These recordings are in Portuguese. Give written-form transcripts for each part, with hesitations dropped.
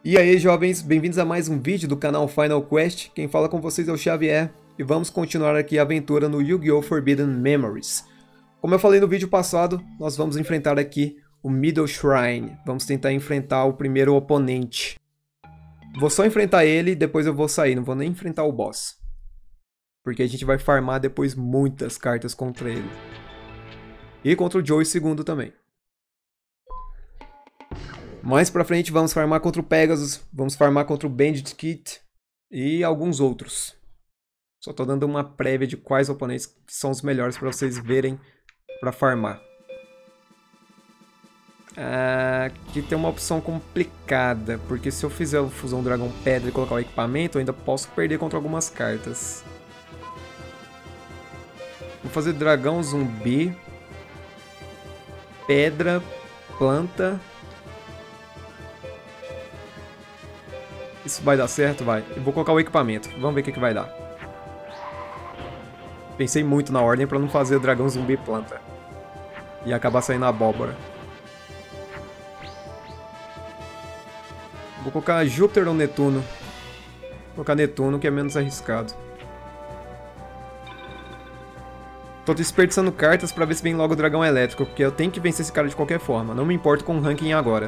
E aí, jovens, bem-vindos a mais um vídeo do canal Final Quest. Quem fala com vocês é o Xavier e vamos continuar aqui a aventura no Yu-Gi-Oh! Forbidden Memories. Como eu falei no vídeo passado, nós vamos enfrentar aqui o Middle Shrine. Vamos tentar enfrentar o primeiro oponente. Vou só enfrentar ele e depois eu vou sair, não vou nem enfrentar o boss. Porque a gente vai farmar depois muitas cartas contra ele. E contra o Joey II também. Mais pra frente vamos farmar contra o Pegasus, vamos farmar contra o Bandit Kit e alguns outros. Só tô dando uma prévia de quais oponentes são os melhores pra vocês verem pra farmar. Aqui tem uma opção complicada, porque se eu fizer a fusão Dragão Pedra e colocar o equipamento, eu ainda posso perder contra algumas cartas. Vou fazer Dragão Zumbi, Pedra, Planta. Isso vai dar certo? Vai. Eu vou colocar o equipamento. Vamos ver o que vai dar. Pensei muito na ordem pra não fazer o dragão zumbi planta. E acabar saindo a abóbora. Vou colocar Júpiter ou Netuno. Vou colocar Netuno, que é menos arriscado. Tô desperdiçando cartas pra ver se vem logo o dragão elétrico, porque eu tenho que vencer esse cara de qualquer forma. Não me importo com o ranking agora.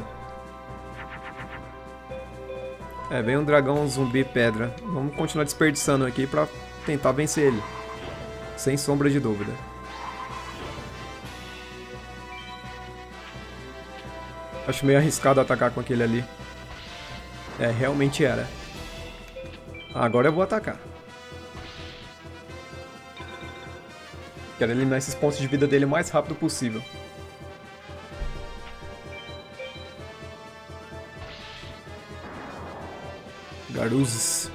Vem um dragão zumbi pedra. Vamos continuar desperdiçando aqui pra tentar vencer ele. Sem sombra de dúvida. Acho meio arriscado atacar com aquele ali. Realmente era. Agora eu vou atacar. Quero eliminar esses pontos de vida dele o mais rápido possível. Garuzes.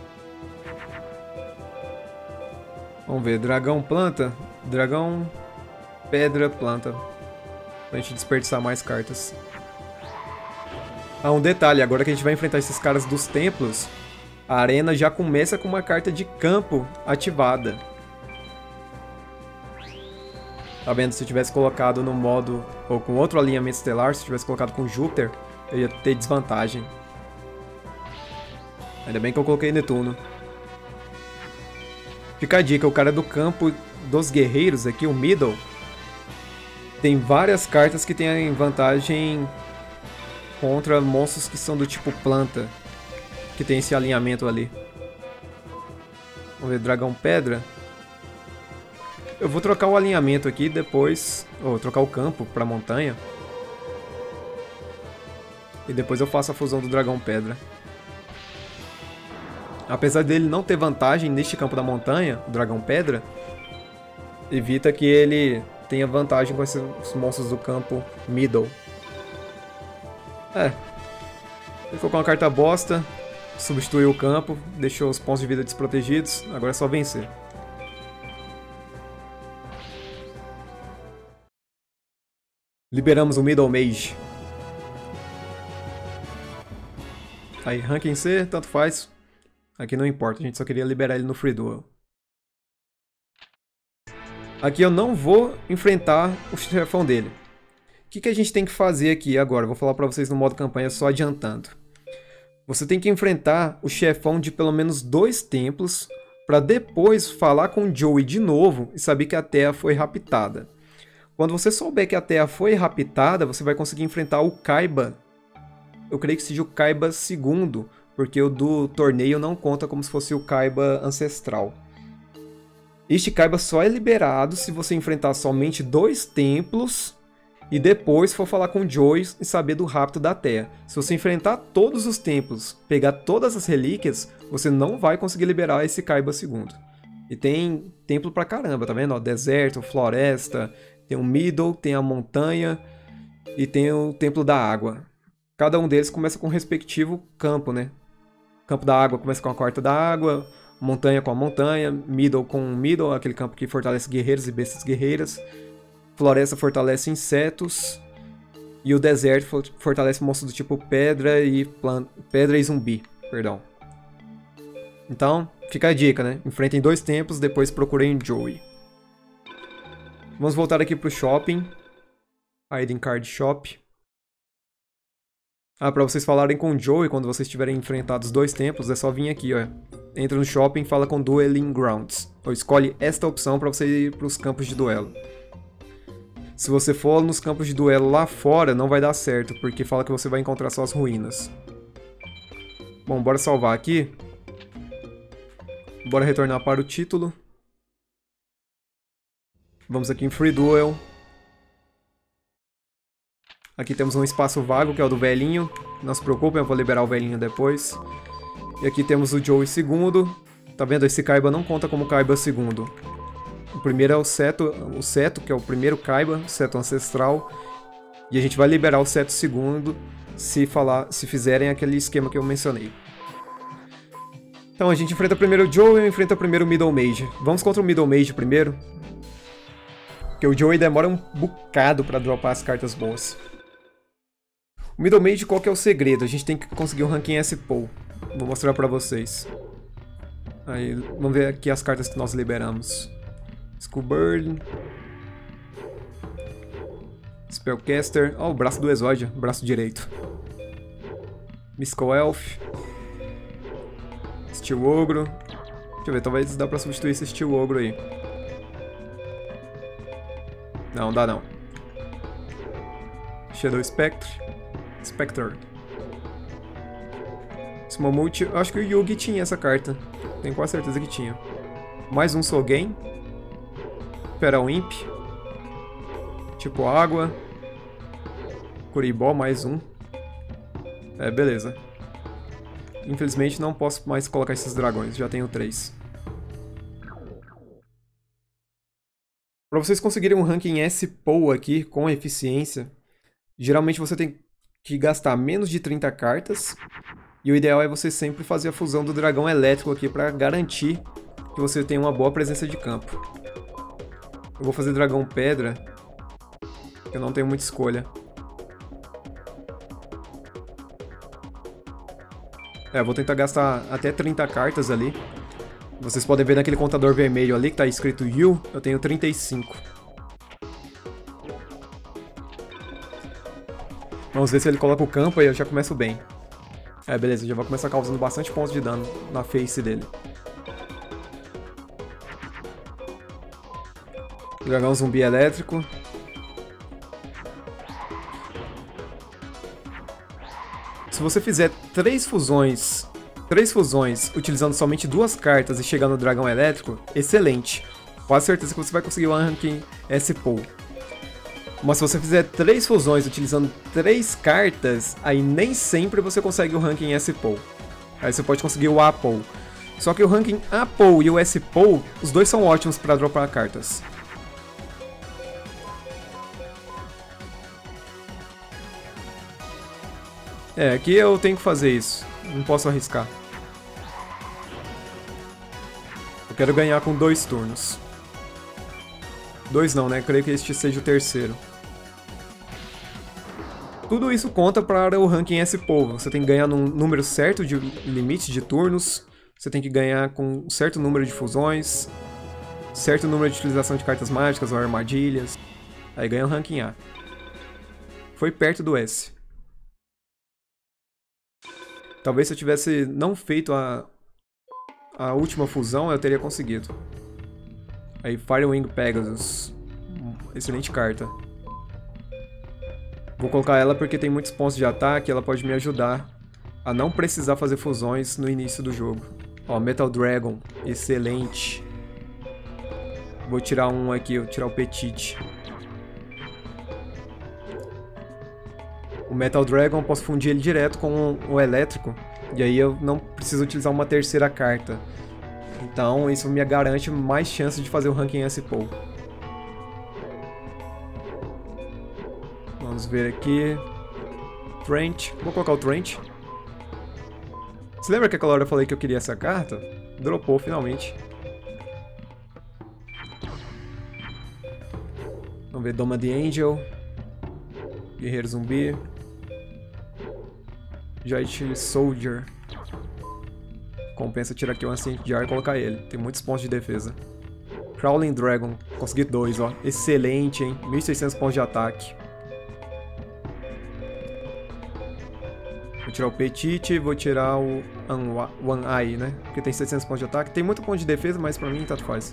Vamos ver, dragão planta, dragão pedra planta. Pra gente desperdiçar mais cartas. Um detalhe, agora que a gente vai enfrentar esses caras dos templos, a arena já começa com uma carta de campo ativada. Tá vendo? Se eu tivesse colocado no modo, ou com outro alinhamento estelar, se eu tivesse colocado com Júpiter, eu ia ter desvantagem. Ainda bem que eu coloquei Netuno. Fica a dica, o cara do campo dos guerreiros aqui, o Middle, tem várias cartas que tem vantagem contra monstros que são do tipo planta, que tem esse alinhamento ali. Vamos ver, dragão pedra. Eu vou trocar o alinhamento aqui depois, ou trocar o campo para montanha. E depois eu faço a fusão do dragão pedra. Apesar dele não ter vantagem neste campo da montanha, o dragão pedra, evita que ele tenha vantagem com esses monstros do campo middle. Ele colocou uma carta bosta, substituiu o campo, deixou os pontos de vida desprotegidos, agora é só vencer. Liberamos o Middle Mage. Aí, ranking C, tanto faz. Aqui não importa, a gente só queria liberar ele no Free Duel. Aqui eu não vou enfrentar o chefão dele. O que a gente tem que fazer aqui agora? Vou falar pra vocês no modo campanha só adiantando. Você tem que enfrentar o chefão de pelo menos 2 templos para depois falar com o Joey de novo e saber que a Terra foi raptada. Quando você souber que a Terra foi raptada, você vai conseguir enfrentar o Kaiba. Eu creio que seja o Kaiba II, porque o do torneio não conta como se fosse o Kaiba ancestral. Este Kaiba só é liberado se você enfrentar somente 2 templos e depois for falar com o Joey e saber do rapto da Terra. Se você enfrentar todos os templos, pegar todas as relíquias, você não vai conseguir liberar esse Kaiba II. E tem templo pra caramba, tá vendo? Deserto, floresta, tem o Middle, tem a montanha e tem o Templo da Água. Cada um deles começa com o respectivo campo, né? Campo da água começa com a quarta da água, montanha com a montanha, middle com o middle, aquele campo que fortalece guerreiros e bestas guerreiras, floresta fortalece insetos, e o deserto fortalece monstros do tipo pedra e zumbi, perdão. Então, fica a dica, né? Enfrentem 2 tempos, depois procurem Joey. Vamos voltar aqui pro shopping, Hidden Card Shop. Ah, pra vocês falarem com o Joey quando vocês tiverem enfrentado os 2 templos, é só vir aqui, ó. Entra no shopping e fala com Dueling Grounds. Ou escolhe esta opção pra você ir pros campos de duelo. Se você for nos campos de duelo lá fora, não vai dar certo, porque fala que você vai encontrar só as ruínas. Bom, bora salvar aqui. Bora retornar para o título. Vamos aqui em Free Duel. Aqui temos um espaço vago, que é o do velhinho. Não se preocupem, eu vou liberar o velhinho depois. E aqui temos o Joey II. Tá vendo? Esse Kaiba não conta como Kaiba II. O primeiro é o Seto, que é o primeiro Kaiba, o Seto ancestral. E a gente vai liberar o Seto II se fizerem aquele esquema que eu mencionei. Então a gente enfrenta primeiro o Joey e enfrenta primeiro o Middle Mage. Vamos contra o Middle Mage primeiro. Porque o Joey demora um bocado pra dropar as cartas boas. O Middle Mage, qual que é o segredo? A gente tem que conseguir um ranking S-Pool. Vou mostrar pra vocês. Aí, vamos ver aqui as cartas que nós liberamos. Skullbird. Spellcaster. Ó, o braço do Exódia, braço direito. Mystical Elf. Steel Ogro. Deixa eu ver, talvez dá pra substituir esse Steel Ogro aí. Não, dá não. Shadow Spectre. Spectre. Smomult, eu acho que o Yugi tinha essa carta. Tenho quase certeza que tinha. Mais um Sogen. Feral Imp. Tipo água. Kuribó, mais um. É, beleza. Infelizmente não posso mais colocar esses dragões, já tenho 3. Para vocês conseguirem um ranking S-Pool aqui com eficiência, geralmente você tem que gastar menos de 30 cartas. E o ideal é você sempre fazer a fusão do dragão elétrico aqui para garantir que você tenha uma boa presença de campo. Eu vou fazer dragão pedra, porque eu não tenho muita escolha. É, eu vou tentar gastar até 30 cartas ali. Vocês podem ver naquele contador vermelho ali que tá escrito You, eu tenho 35. Vamos ver se ele coloca o campo e eu já começo bem. É, beleza, já vou começar causando bastante pontos de dano na face dele. Dragão zumbi elétrico. Se você fizer 3 fusões utilizando somente 2 cartas e chegar no dragão elétrico, excelente. Quase certeza que você vai conseguir o ranking S-Pool. Mas se você fizer 3 fusões utilizando 3 cartas, aí nem sempre você consegue o ranking S-Pool. Aí você pode conseguir o A-Pool. Só que o ranking A-Pool e o S-Pool, os dois são ótimos para dropar cartas. É, aqui eu tenho que fazer isso. Não posso arriscar. Eu quero ganhar com 2 turnos. 2 não, né? Creio que este seja o terceiro. Tudo isso conta para o ranking S-Pool. Você tem que ganhar num número certo de limite de turnos. Você tem que ganhar com um certo número de fusões. Certo número de utilização de cartas mágicas ou armadilhas. Aí ganha o ranking A. Foi perto do S. Talvez se eu tivesse não feito a última fusão, eu teria conseguido. Aí, Firewing Pegasus. Excelente carta. Vou colocar ela porque tem muitos pontos de ataque, ela pode me ajudar a não precisar fazer fusões no início do jogo. Ó, Metal Dragon. Excelente. Vou tirar um aqui, vou tirar o Petite. O Metal Dragon, posso fundir ele direto com o elétrico. E aí eu não preciso utilizar uma terceira carta. Então isso me garante mais chance de fazer o ranking S-Pool. Vamos ver aqui. Trent. Vou colocar o Trent. Você lembra que aquela hora eu falei que eu queria essa carta? Dropou finalmente. Vamos ver Doma the Angel. Guerreiro Zumbi. Giant Soldier. Compensa tirar aqui o Ancient de Ar e colocar ele. Tem muitos pontos de defesa. Crawling Dragon. Consegui 2, ó. Excelente, hein? 1600 pontos de ataque. Vou tirar o Petite e vou tirar o One Eye, né? Porque tem 700 pontos de ataque. Tem muito ponto de defesa, mas pra mim tanto faz.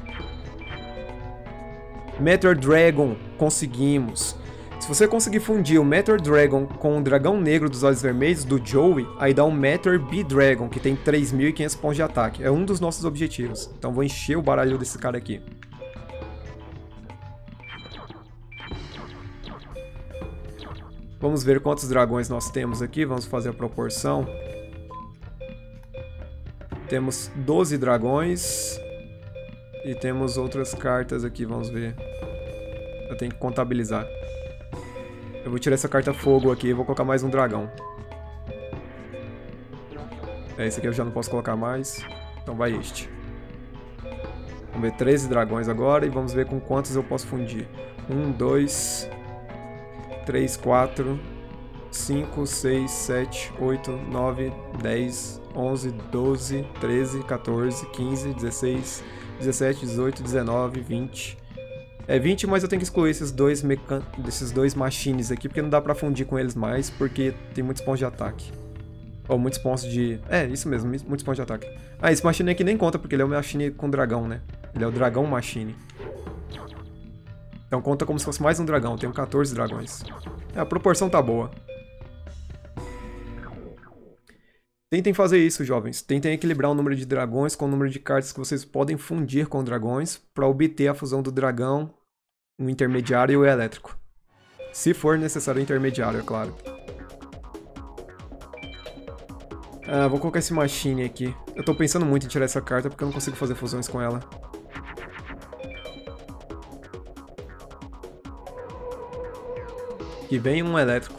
Meteor Dragon, conseguimos. Se você conseguir fundir o Meteor Dragon com o Dragão Negro dos Olhos Vermelhos, do Joey, aí dá um Meteor B-Dragon, que tem 3.500 pontos de ataque. É um dos nossos objetivos. Então vou encher o baralho desse cara aqui. Vamos ver quantos dragões nós temos aqui, vamos fazer a proporção. Temos 12 dragões. E temos outras cartas aqui, vamos ver. Eu tenho que contabilizar. Eu vou tirar essa carta fogo aqui e vou colocar mais um dragão. Esse aqui eu já não posso colocar mais. Então vai este. Vamos ver 13 dragões agora e vamos ver com quantos eu posso fundir. 1, 2, 3, 4, 5, 6, 7, 8, 9, 10, 11, 12, 13, 14, 15, 16, 17, 18, 19, 20. É 20, mas eu tenho que excluir esses dois machines aqui, porque não dá pra fundir com eles mais, porque tem muitos pontos de ataque. Ou muitos pontos de... É, isso mesmo, muitos pontos de ataque. Ah, esse machine aqui nem conta, porque ele é o machine com dragão, né? Ele é o dragão machine. Então conta como se fosse mais um dragão. Eu tenho 14 dragões. É, a proporção tá boa. Tentem fazer isso, jovens. Tentem equilibrar o número de dragões com o número de cartas que vocês podem fundir com dragões para obter a fusão do dragão, o intermediário e o elétrico. Se for necessário o intermediário, é claro. Vou colocar esse machine aqui. Eu tô pensando muito em tirar essa carta porque eu não consigo fazer fusões com ela. E vem um elétrico.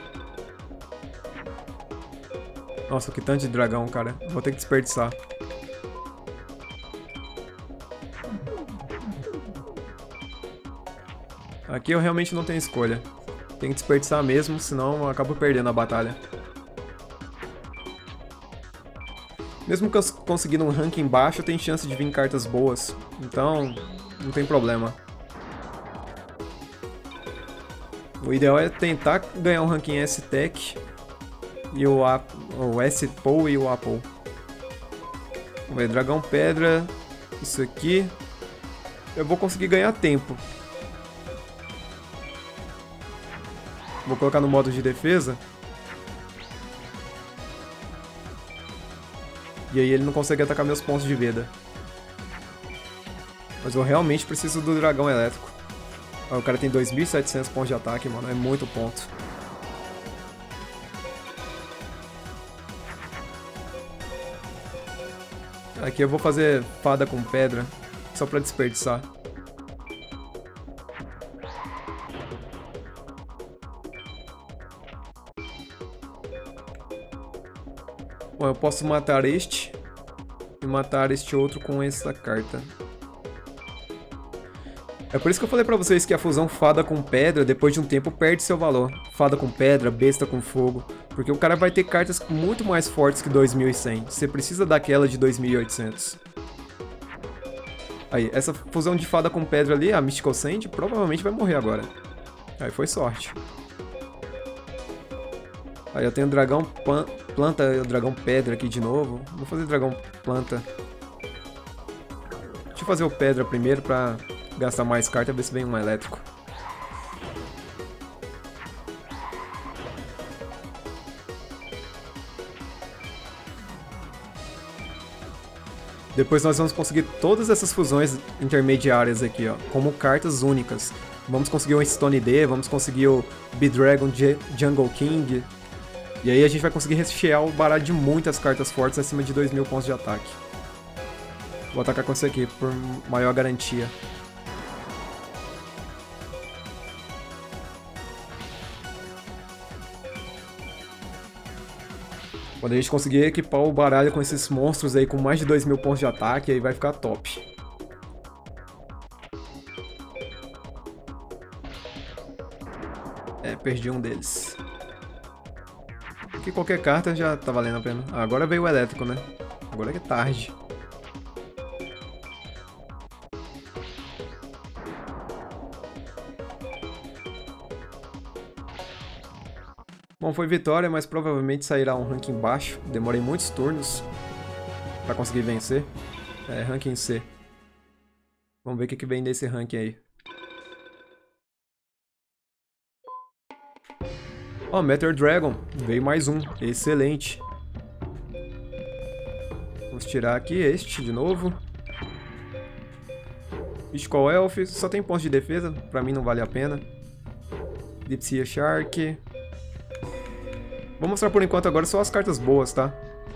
Nossa, que tanto de dragão, cara. Vou ter que desperdiçar. Aqui eu realmente não tenho escolha. Tem que desperdiçar mesmo, senão eu acabo perdendo a batalha. Mesmo que eu conseguindo um ranking baixo, tem chance de vir cartas boas. Então, não tem problema. O ideal é tentar ganhar um ranking S-Tech e o S-Pow e o Apple. Vamos ver, Dragão Pedra, isso aqui. Eu vou conseguir ganhar tempo. Vou colocar no modo de defesa. E aí ele não consegue atacar meus pontos de vida. Mas eu realmente preciso do dragão elétrico. O cara tem 2.700 pontos de ataque, mano. É muito ponto. Aqui eu vou fazer fada com pedra. Só pra desperdiçar. Bom, eu posso matar este. E matar este outro com essa carta. É por isso que eu falei pra vocês que a fusão fada com pedra, depois de um tempo, perde seu valor. Fada com pedra, besta com fogo. Porque o cara vai ter cartas muito mais fortes que 2100. Você precisa daquela de 2800. Aí, essa fusão de fada com pedra ali, a Mystical Sand, provavelmente vai morrer agora. Aí foi sorte. Aí eu tenho o dragão planta e o dragão pedra aqui de novo. Vou fazer dragão planta. Deixa eu fazer o pedra primeiro pra gastar mais carta e ver se vem um elétrico. Depois nós vamos conseguir todas essas fusões intermediárias aqui, ó, como cartas únicas. Vamos conseguir o Stone D, vamos conseguir o B-Dragon Jungle King. E aí a gente vai conseguir rechear o baralho de muitas cartas fortes acima de 2.000 pontos de ataque. Vou atacar com isso aqui, por maior garantia. Quando a gente conseguir equipar o baralho com esses monstros aí com mais de 2.000 pontos de ataque, aí vai ficar top. É, perdi um deles. Aqui qualquer carta já tá valendo a pena. Ah, agora veio o elétrico, né? Agora que é tarde. Bom, foi vitória, mas provavelmente sairá um ranking baixo. Demorei muitos turnos pra conseguir vencer. É, ranking C. Vamos ver o que vem desse ranking aí. Ó, Meteor Dragon. Veio mais um. Excelente. Vamos tirar aqui este de novo. Skull Elf. Só tem pontos de defesa. Pra mim não vale a pena. Deep Sea Shark. Vou mostrar por enquanto agora só as cartas boas, tá?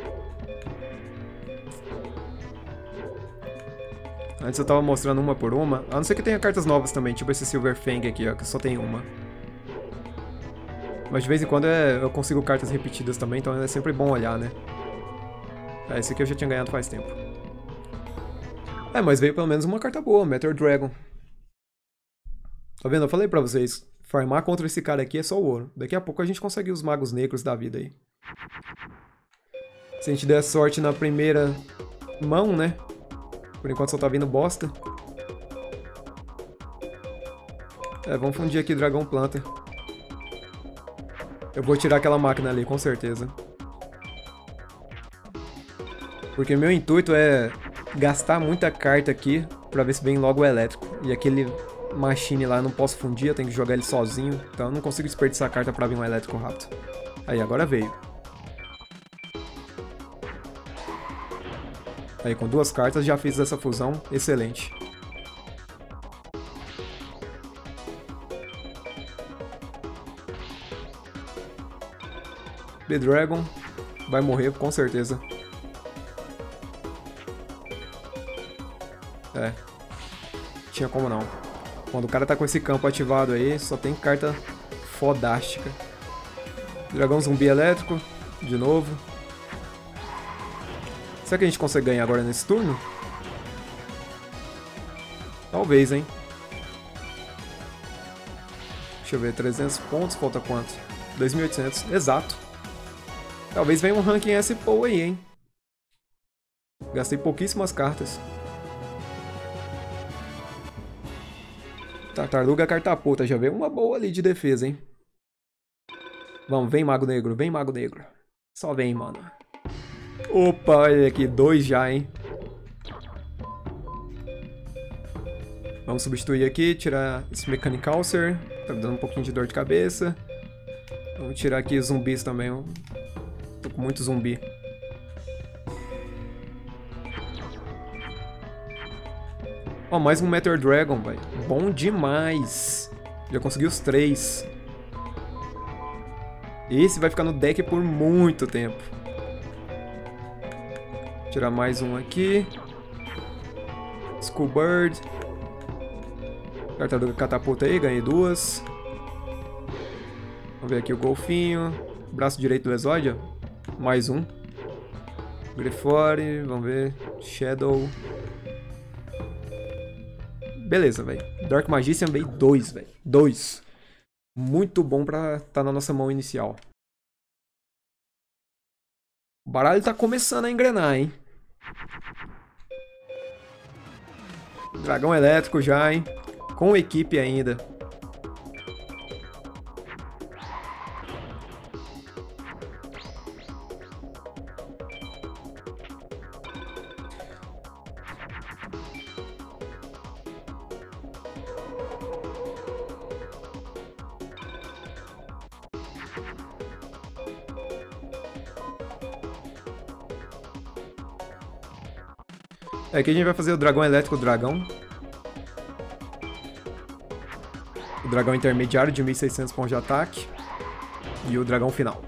Antes eu tava mostrando uma por uma. A não ser que tenha cartas novas também. Tipo esse Silver Fang aqui, ó. Que só tem uma. Mas de vez em quando eu consigo cartas repetidas também, então é sempre bom olhar, né? Esse aqui eu já tinha ganhado faz tempo. Mas veio pelo menos uma carta boa, Meteor Dragon. Tá vendo? Eu falei pra vocês, farmar contra esse cara aqui é só ouro. Daqui a pouco a gente consegue os magos negros da vida aí. Se a gente der sorte na primeira mão, né? Por enquanto só tá vindo bosta. Vamos fundir aqui Dragão Planta. Eu vou tirar aquela máquina ali, com certeza. Porque meu intuito é gastar muita carta aqui pra ver se vem logo o elétrico. E aquele machine lá eu não posso fundir, eu tenho que jogar ele sozinho. Então eu não consigo desperdiçar a carta pra vir um elétrico rápido. Aí, agora veio. Aí, com 2 cartas já fiz essa fusão. Excelente. The Dragon vai morrer, com certeza. Tinha como não. Quando o cara tá com esse campo ativado aí, só tem carta fodástica. Dragão zumbi elétrico, de novo. Será que a gente consegue ganhar agora nesse turno? Talvez, hein? Deixa eu ver, 300 pontos, falta quanto? 2.800, exato. Talvez venha um ranking S-Pow aí, hein? Gastei pouquíssimas cartas. Tartaruga Cartaputa, já veio uma boa ali de defesa, hein? Vamos, vem Mago Negro, vem Mago Negro. Só vem, mano. Opa, olha aqui, 2 já, hein? Vamos substituir aqui, tirar esse Mechanicalcer. Tá me dando um pouquinho de dor de cabeça. Vamos tirar aqui os zumbis também. Tô com muito zumbi. Ó, mais um Meteor Dragon, velho. Bom demais. Já consegui os 3. Esse vai ficar no deck por muito tempo. Vou tirar mais um aqui. Skullbird. Tartaruga Catapulta aí, ganhei 2. Vamos ver aqui o golfinho. Braço direito do Exódia. Mais um. Grifore, vamos ver. Shadow. Beleza, velho. Dark Magician veio 2, velho. 2. Muito bom pra estar na nossa mão inicial. O baralho tá começando a engrenar, hein? Dragão elétrico já, hein? Com equipe ainda. Aqui a gente vai fazer o dragão elétrico dragão. O dragão intermediário de 1.600 pontos de ataque. E o dragão final.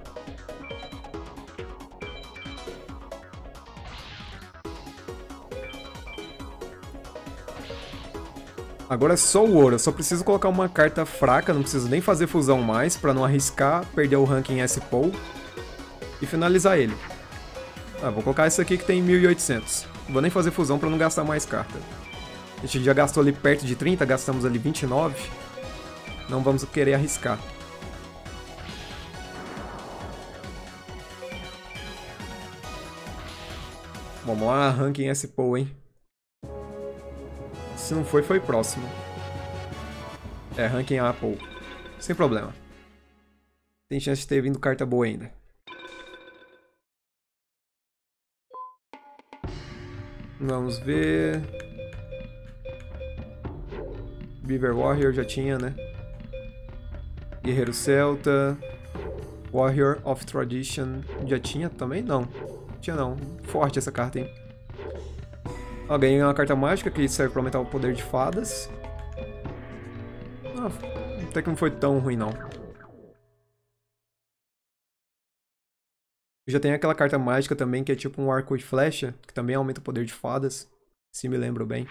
Agora é só o ouro. Eu só preciso colocar uma carta fraca. Não preciso nem fazer fusão mais. Pra não arriscar perder o ranking S-Pow. E finalizar ele. Vou colocar esse aqui que tem 1.800. Não vou nem fazer fusão pra não gastar mais carta. A gente já gastou ali perto de 30, gastamos ali 29. Não vamos querer arriscar. Vamos lá, ranking S-Pow, hein? Se não foi, foi próximo. Ranking A-Pow. Sem problema. Tem chance de ter vindo carta boa ainda. Vamos ver... Beaver Warrior já tinha, né? Guerreiro Celta... Warrior of Tradition já tinha também? Não. Tinha não. Forte essa carta, hein? Ó, ganhei uma carta mágica que serve pra aumentar o poder de fadas. Ah, até que não foi tão ruim, não. Já tem aquela carta mágica também, que é tipo um arco e flecha, que também aumenta o poder de fadas, se me lembro bem.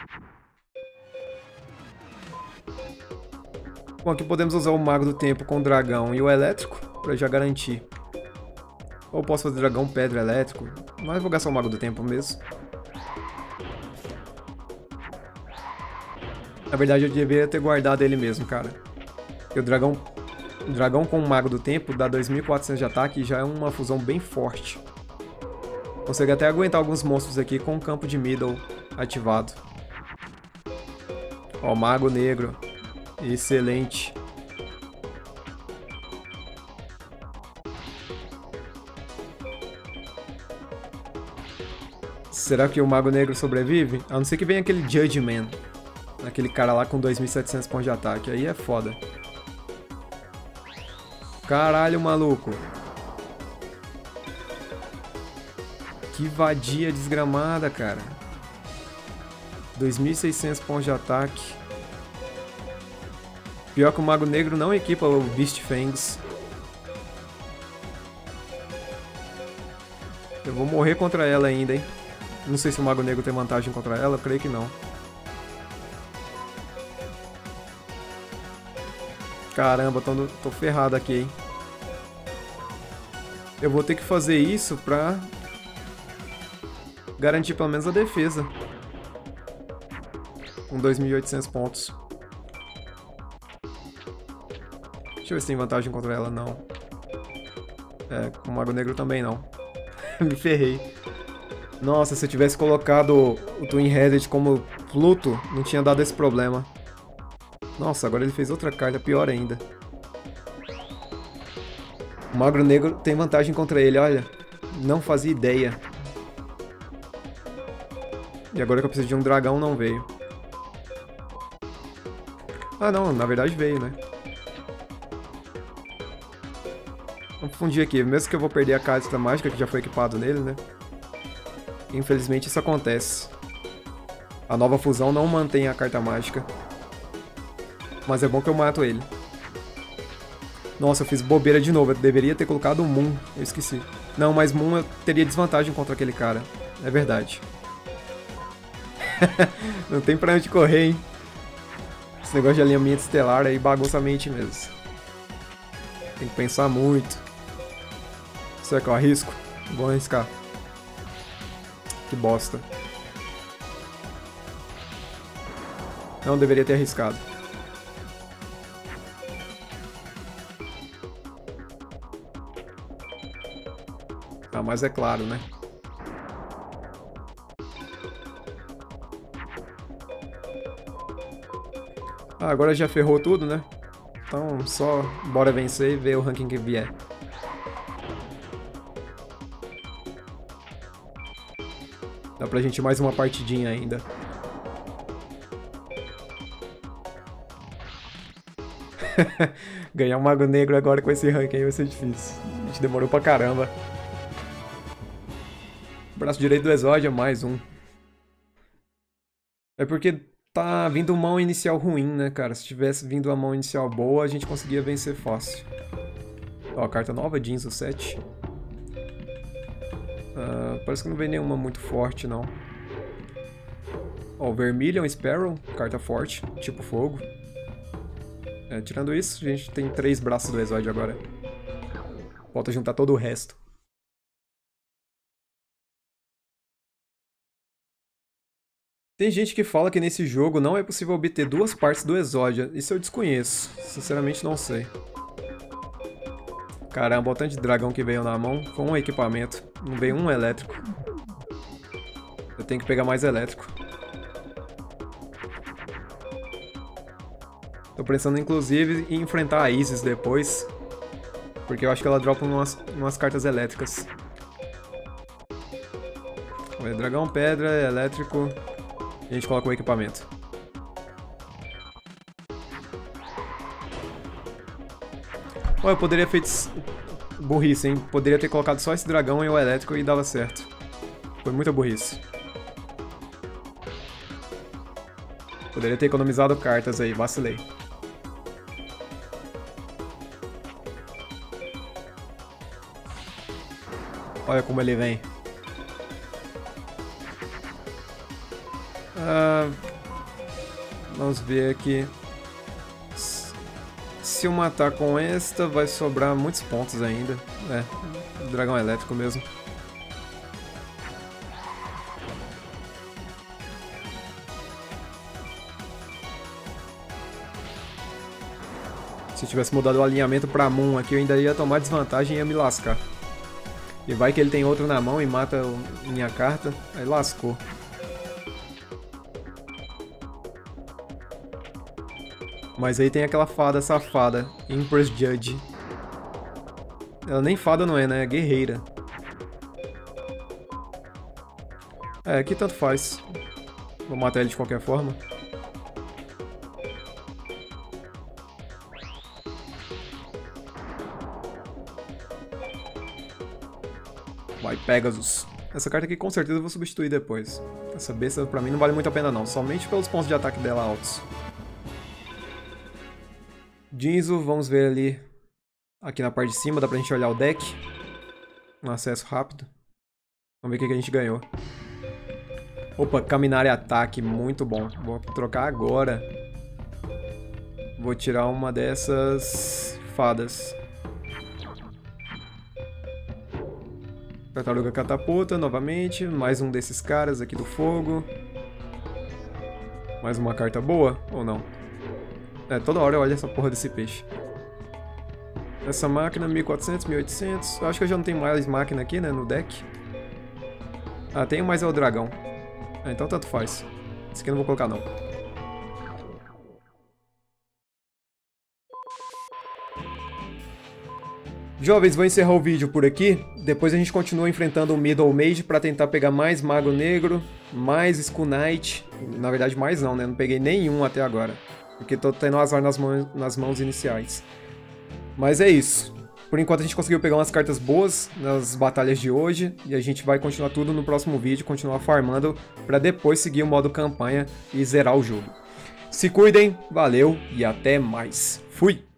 Bom, aqui podemos usar o Mago do Tempo com o dragão e o elétrico, pra já garantir. Ou posso fazer dragão, pedra, elétrico, mas vou gastar o Mago do Tempo mesmo. Na verdade eu deveria ter guardado ele mesmo, cara. Porque o dragão com o Mago do Tempo dá 2.400 de ataque e já é uma fusão bem forte. Consegue até aguentar alguns monstros aqui com o campo de middle ativado. Ó, Mago Negro. Excelente. Será que o Mago Negro sobrevive? A não ser que venha aquele Judgment. Aquele cara lá com 2.700 pontos de ataque. Aí é foda. Caralho, maluco. Que vadia desgramada, cara. 2.600 pontos de ataque. Pior que o Mago Negro não equipa o Beast Fangs. Eu vou morrer contra ela ainda, hein. Não sei se o Mago Negro tem vantagem contra ela, eu creio que não. Caramba, tô ferrado aqui, hein. Eu vou ter que fazer isso pra garantir pelo menos a defesa. Com 2.800 pontos. Deixa eu ver se tem vantagem contra ela, não. É, com o Mago Negro também não. Me ferrei. Nossa, se eu tivesse colocado o Twin-Headed como Pluto, não tinha dado esse problema. Nossa, agora ele fez outra carta, pior ainda. O Mago Negro tem vantagem contra ele, olha. Não fazia ideia. E agora que eu preciso de um dragão, não veio. Ah não, na verdade veio, né? Vamos fundir aqui, mesmo que eu vou perder a carta mágica que já foi equipado nele, né? Infelizmente isso acontece. A nova fusão não mantém a carta mágica. Mas é bom que eu mato ele. Nossa, eu fiz bobeira de novo. Eu deveria ter colocado o Moon. Eu esqueci. Não, mas Moon eu teria desvantagem contra aquele cara. É verdade. Não tem pra onde correr, hein? Esse negócio de alinhamento estelar aí bagunça a mente mesmo. Tem que pensar muito. Será que eu arrisco? Vou arriscar. Que bosta. Não deveria ter arriscado. Ah, mas é claro, né? Ah, agora já ferrou tudo, né? Então só bora vencer e ver o ranking que vier. Dá pra gente ir mais uma partidinha ainda. Ganhar um Mago Negro agora com esse ranking aí vai ser difícil. A gente demorou pra caramba. Braço direito do Exódia, mais um. É porque tá vindo mão inicial ruim, né, cara? Se tivesse vindo a mão inicial boa, a gente conseguia vencer fácil. Ó, carta nova, Jinzo 7. Parece que não veio nenhuma muito forte, não. Ó, o Vermilion Sparrow, carta forte, tipo fogo. Tirando isso, a gente tem 3 braços do Exódio agora. Falta juntar todo o resto. Tem gente que fala que nesse jogo não é possível obter 2 partes do Exódia. Isso eu desconheço. Sinceramente não sei. Caramba, o tanto de dragão que veio na mão com um equipamento. Não veio um elétrico. Eu tenho que pegar mais elétrico. Tô pensando inclusive em enfrentar a Isis depois. Porque eu acho que ela dropa umas cartas elétricas. Olha, dragão, pedra, elétrico. E a gente coloca o equipamento. Olha, eu poderia ter feito burrice, hein? Poderia ter colocado só esse dragão e o elétrico e dava certo. Foi muita burrice. Poderia ter economizado cartas aí, vacilei. Olha como ele vem. Vamos ver aqui. Se eu matar com esta, vai sobrar muitos pontos ainda. É, dragão elétrico mesmo. Se eu tivesse mudado o alinhamento pra Moon aqui, eu ainda ia tomar desvantagem e ia me lascar. E vai que ele tem outro na mão e mata minha carta, aí lascou. Mas aí tem aquela fada safada, Empress Judge. Ela nem fada não é, né? É guerreira. É, aqui tanto faz. Vou matar ele de qualquer forma. Vai, Pegasus. Essa carta aqui com certeza eu vou substituir depois. Essa besta pra mim não vale muito a pena não, somente pelos pontos de ataque dela altos. Jinzo, vamos ver ali. Aqui na parte de cima, dá pra gente olhar o deck. Um acesso rápido. Vamos ver o que a gente ganhou. Opa, caminhar e ataque, muito bom. Vou trocar agora. Vou tirar uma dessas fadas. Tartaruga catapulta, novamente. Mais um desses caras aqui do fogo. Mais uma carta boa, ou não? É, toda hora eu olho essa porra desse peixe. Essa máquina, 1400, 1800. Eu acho que eu já não tenho mais máquina aqui, né, no deck. Ah, tenho, mas é o dragão. Ah, então tanto faz. Esse aqui eu não vou colocar, não. Jovens, vou encerrar o vídeo por aqui. Depois a gente continua enfrentando o Middle Mage para tentar pegar mais Mago Negro, mais Skull Knight. Na verdade, mais não, né? Não peguei nenhum até agora. Porque tô tendo azar nas mãos iniciais. Mas é isso. Por enquanto a gente conseguiu pegar umas cartas boas nas batalhas de hoje. E a gente vai continuar tudo no próximo vídeo, continuar farmando para depois seguir o modo campanha e zerar o jogo. Se cuidem, valeu e até mais. Fui!